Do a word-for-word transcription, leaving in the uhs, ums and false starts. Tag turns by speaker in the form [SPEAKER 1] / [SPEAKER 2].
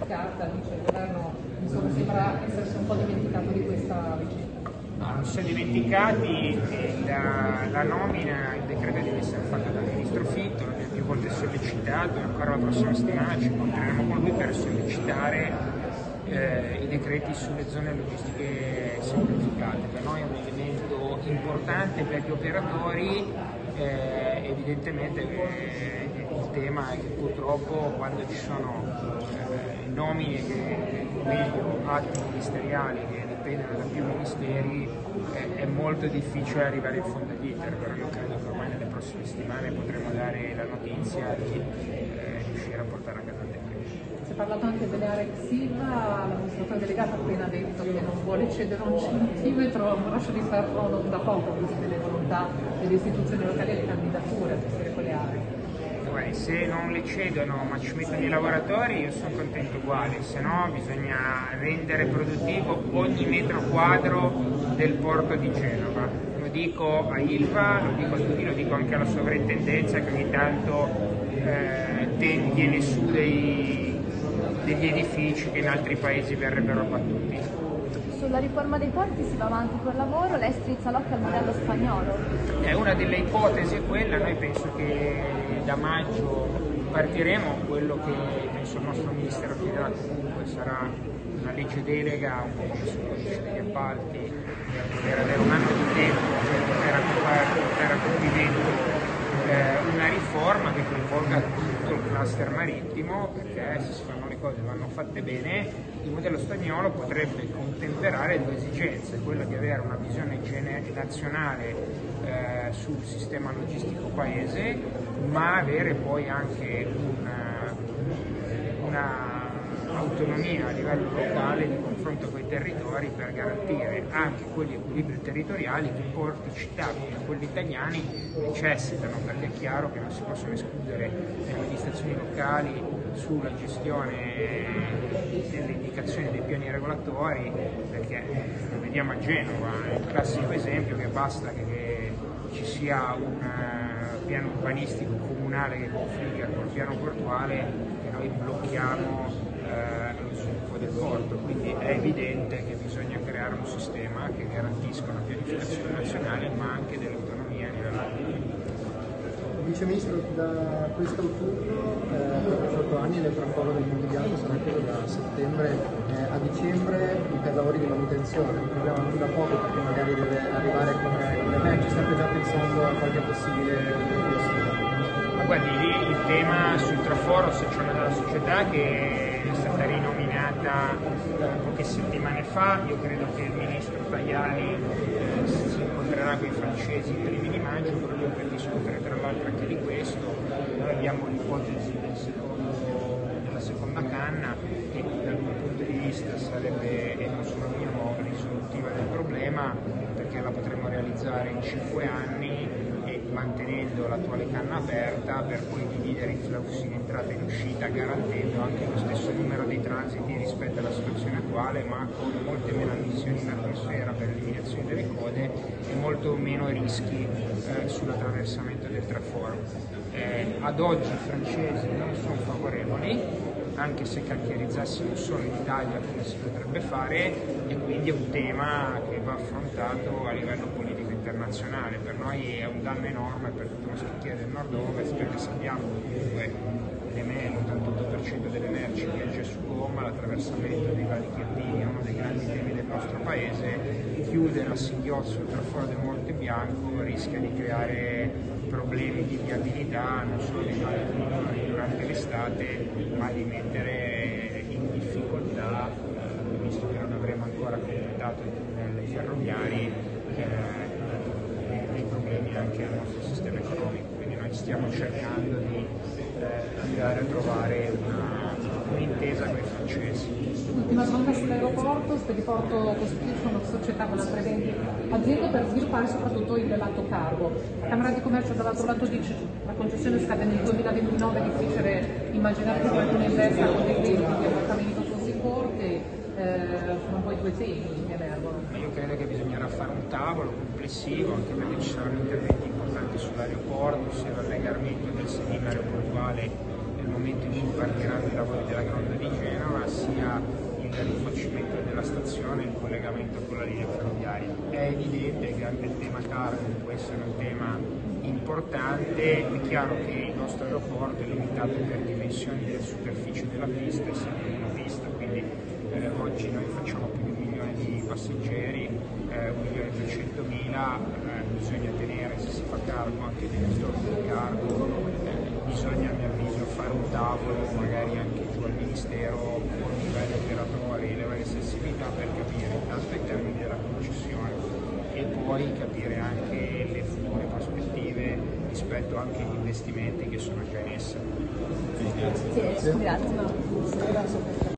[SPEAKER 1] carta, dice il governo, insomma, sembra essersi un po' dimenticato di questa vicenda.
[SPEAKER 2] No, non si sono dimenticati, la, la nomina, il decreto deve essere fatto dal ministro Fitto, l'abbiamo più volte sollecitato e ancora la prossima settimana ci incontreremo con lui per sollecitare eh, i decreti sulle zone logistiche semplificate. Per noi è un elemento importante per gli operatori, eh, evidentemente eh, il tema è che purtroppo quando ci sono eh, nomine, che, o meglio atti ministeriali che dipendono da più ministeri, eh, è molto difficile arrivare in fondo all'iter, però io credo che ormai nelle prossime settimane potremo dare la notizia di eh, riuscire a portare a casa il decreto.
[SPEAKER 1] Si è parlato anche delle aree ex Ilva, l'amministratore delegato ha appena detto che non vuole cedere un centimetro, un braccio di ferro non da poco, viste le volontà delle istituzioni locali e le candidature a gestire quelle aree.
[SPEAKER 2] Beh, se non le cedono ma ci mettono i lavoratori io sono contento uguale, se no bisogna rendere produttivo ogni metro quadro del porto di Genova. Lo dico a Ilva, lo dico a tutti, lo dico anche alla sovrintendenza che ogni tanto eh, tiene su dei, degli edifici che in altri paesi verrebbero abbattuti.
[SPEAKER 3] Sulla riforma dei porti si va avanti col lavoro, lei strizza l'occhio al modello spagnolo?
[SPEAKER 2] È una delle ipotesi è quella, noi penso che da maggio partiremo, quello che penso il nostro Ministero chiederà comunque sarà una legge delega, un po' come sul codice degli appalti, per poter avere un anno di tempo per poter portare a compimento eh, una riforma che coinvolga tutto il cluster marittimo, perché se si fanno le cose vanno fatte bene. Il modello spagnolo potrebbe contemperare due esigenze, quella di avere una visione nazionale eh, sul sistema logistico paese, ma avere poi anche una, una autonomia a livello locale di confronto con i territori per garantire anche quegli equilibri territoriali che i porti cittadini e quelli italiani necessitano, perché è chiaro che non si possono escludere le amministrazioni locali sulla gestione delle indicazioni dei piani regolatori, perché lo vediamo a Genova, è il classico esempio che basta che, che ci sia un piano urbanistico comunale che confligga col piano portuale che noi blocchiamo eh, lo sviluppo del porto, quindi è evidente che bisogna creare un sistema che garantisca una pianificazione nazionale ma anche dell'autonomia a livello locale.
[SPEAKER 4] Vice Ministro, da quest'autunno, eh, per diciotto anni, il traforo del Monte Bianco sarà quello da settembre eh, a dicembre per lavori di manutenzione, un problema non da poco perché magari deve arrivare come, come me, ci state già pensando a qualche possibile possibile.
[SPEAKER 2] Ma guardi, lì il tema sul traforo, se c'è una della società che è stata rinominata poche settimane fa, io credo che il Ministro Tajani eh, si incontrerà con i francesi i primi di maggio proprio per discutere tra l'altro anche di questo. Noi abbiamo l'ipotesi del secondo, della seconda canna che dal mio punto di vista sarebbe, e non solo mio, risoluttiva del problema, perché la potremo realizzare in cinque anni e mantenendo l'attuale canna aperta per poi dividere i flussi in entrata e in uscita, garantendo anche lo stesso numero di transiti rispetto alla situazione attuale, ma con molte meno emissioni in atmosfera per l'eliminazione delle code e molto meno rischi eh, sull'attraversamento del traforo. Eh, ad oggi i francesi non sono favorevoli, anche se cantierizzassimo solo in Italia come si potrebbe fare, e quindi è un tema che va affrontato a livello politico internazionale. Per noi è un danno enorme per tutto lo scacchiere del nord-ovest, perché sappiamo comunque l'ottantotto per cento delle merci viaggia su gomma, l'attraversamento dei vari Chiappini è uno dei grandi temi del nostro paese. Chiudere a singhiozzo il traforo del Monte Bianco rischia di creare problemi di viabilità non solo durante l'estate, ma di mettere in difficoltà, visto che non avremo ancora completato i tunnel ferroviari, eh, dei problemi anche al nostro sistema economico. Quindi noi stiamo cercando di eh, andare a trovare un'intesa con i francesi.
[SPEAKER 1] Ultima domanda sull'aeroporto. Spediporto costituisce una società con altre venti aziende per sviluppare soprattutto il lato cargo. La Camera di Commercio dall'altro lato dice che la concessione scade nel duemilaventinove, è difficile immaginare che qualcuno investa con dei tempi di ammortamento così corti, eh, sono poi due temi che emergono.
[SPEAKER 2] Io credo che bisognerà fare un tavolo complessivo, anche perché ci saranno interventi importanti sull'aeroporto, sia l'allegamento del sedime aeroportuale nel momento in cui partiranno i lavori della gronda di Genova, sia non il collegamento con la linea ferroviaria. È evidente che anche il tema cargo può essere un tema importante, è chiaro che il nostro aeroporto è limitato per dimensioni della superficie della pista, essendo una pista, quindi eh, oggi noi facciamo più di un milione di passeggeri, eh, un milione e duecentomila, eh, bisogna tenere, se si fa cargo, anche dei gestori del cargo, eh, bisogna a mio avviso fare un tavolo, magari anche giù al Ministero, con i vari operatori, le varie sensibilità, per capire intanto i termini della concessione e poi capire anche le future prospettive rispetto anche agli investimenti che sono già in essere.
[SPEAKER 3] Sì, grazie.